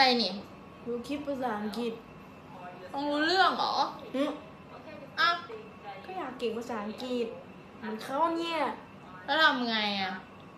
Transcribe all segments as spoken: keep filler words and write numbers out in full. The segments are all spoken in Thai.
นี่ดูคลิปภาษาอังกฤษต้องรู้เรื่องเหรออืมอ้าวก็อยากเก่งภาษาอังกฤษเหมือนเขาเนี่ยแล้วทำไงอ่ะ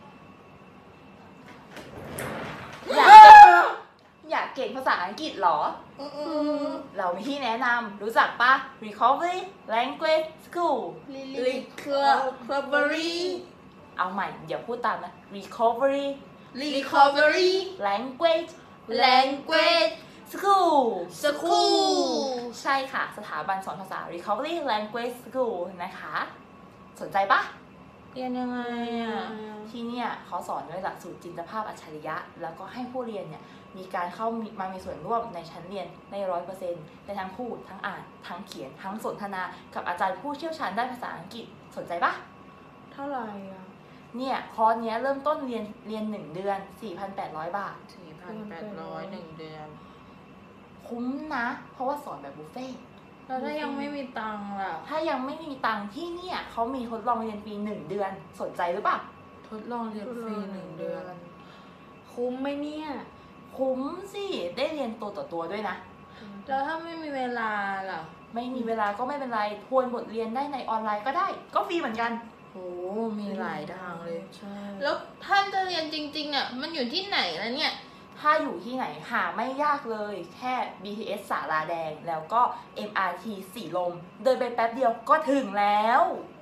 อยากอยากเก่งภาษาอังกฤษเหรอเรามีที่แนะนำรู้จักปะ Recovery Language School Recovery เอาใหม่เดี๋ยวพูดตามนะ Recovery Recovery Language Language School School ใช่ค่ะสถาบันสอนภาษา Recovery Language School นะคะสนใจปะเรียนยังไงอ่ะที่เนี่ยเขาสอนด้วยหลักสูตรจินตภาพอัจฉริยะแล้วก็ให้ผู้เรียนเนี่ยมีการเข้ามามีส่วนร่วมในชั้นเรียนในร้อยเปอร์เซ็นต์ในทั้งพูดทั้งอ่านทั้งเขียนทั้งสนทนากับอาจารย์ผู้เชี่ยวชาญด้านภาษาอังกฤษสนใจปะเท่าไหร่อ่ะเนี่ยคอร์สเนี้ยเริ่มต้นเรียนเรียนหนึ่งเดือน สี่พันแปดร้อย บาทสี่พันแปดร้อย หนึ่งเดือนคุ้มนะเพราะว่าสอนแบบบุฟเฟ่แล้วถ้ายังไม่มีตังค์ล่ะถ้ายังไม่มีตังค์ที่เนี่ยเขามีทดลองเรียนฟรีหนึ่งเดือนสนใจหรือเปล่าทดลองเรียนฟรีหนึ่งเดือนคุ้มไหมเนี่ยคุ้มสิได้เรียนตัวต่อตัวด้วยนะแล้วถ้าไม่มีเวลาล่ะไม่มีเวลาก็ไม่เป็นไรทวนบทเรียนได้ในออนไลน์ก็ได้ก็ฟรีเหมือนกันโอ้มีหลายทางเลยใช่แล้วท่านจะเรียนจริงๆอ่ะมันอยู่ที่ไหนแล้วเนี่ยถ้าอยู่ที่ไหนหาไม่ยากเลยแค่ บี ที เอส ศาลาแดงแล้วก็ เอ็ม อาร์ ที สีลมเดินไปแป๊บเดียวก็ถึงแล้ว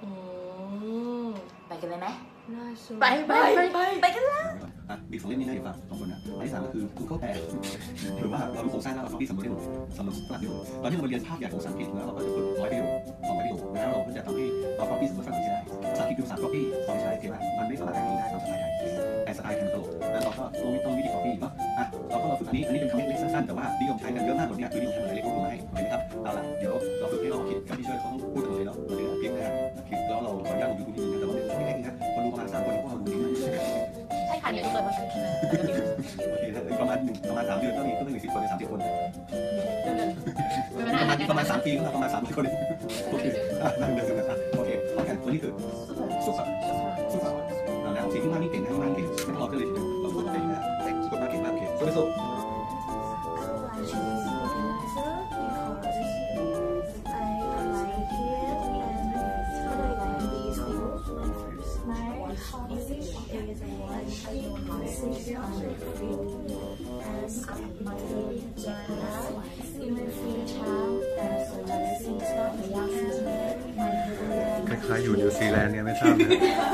ไปกันเลยไหมไปไปไปไปกันเลยอีกสองเล่มนี้น่าจะฝากสองคนนะอันที่สามก็คือ Google Air หรือว่าเรารู้โครงสร้างแล้วเราที่สำรวจได้หมดสำรวจหลักที่หมดตอนที่เราเรียนภาคใหญ่ของภาษาอังกฤษแล้วเราก็จะฝึกร้อยประโยคสองร้อยประโยคแล้วเราก็จะทำให้เรา copy สำรวจฝรั่งเศสได้ภาษาอังกฤษคือภาษา copy เอาไปใช้เทียบมันไม่สามารถแต่งได้ตามสไตล์ไทยแต่สไตล์แคนโตแล้วเราก็ต้องต้องวิธี copy เนาะอ่ะเราก็มาฝึกอันนี้อันนี้เป็นคำเล็กๆสั้นๆแต่ว่านิยมใช้กันเยอะมากหมดเนี่ยคือนิยมใช้หมดเลยเล็กๆมาให้เห็นไหมครับเอาล่ะเดี๋ยวเราฝึกให้เราคิดกับที่ช่วยเขาพูดกันเลยเนาะเราเรียนคลิปนะฮะคลิปแล้วเราขออนุญาตลงยูทูบนิดนึงนะแต่ว่าไม่เล็กนะคนดูประมาณสามคนพวกเราดูนี่ใช่ค่ะเดี๋ยวเปิดมาโอเคประมาณหนึ่งประมาณสามเดือนก็มีก็มีสิบคนในสามสิบคนประมาณประมาณสามปีก็ประมาณสามสิบคนโอเคนั่งเดินกันนะโอเคโอเคตัวนี้คือสุขสันต์สุขสันต์แล้วสิ่งที่มากนี่เก่งนะมากเก่งเราก็เลยเราฝึกเก่งนะแต่สุขมากเก่งมากโอเคสุดสุดคล้ายๆอยู่นิวซีแลนด์เนี่ยไม่ทราบนะ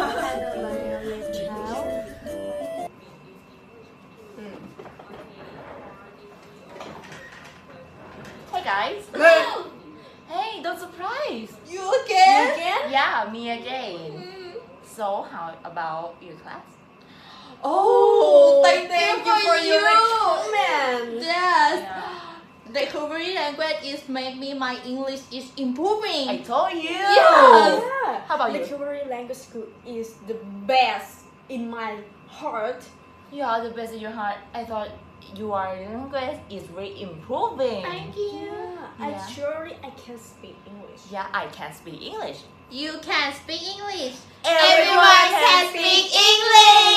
Hey guys Hey don't surprise You again Yeah me again So how about your class Oh thank you for your comment Yes Recovery language is make me my English is improving. I told you. Yes. Yeah. How about you? Recovery language school is the best in my heart. You are the best in your heart. I thought your language is really improving. Thank you. Yeah. I surely I can speak English. Yeah, I can speak English. You can speak English. Everyone can speak English.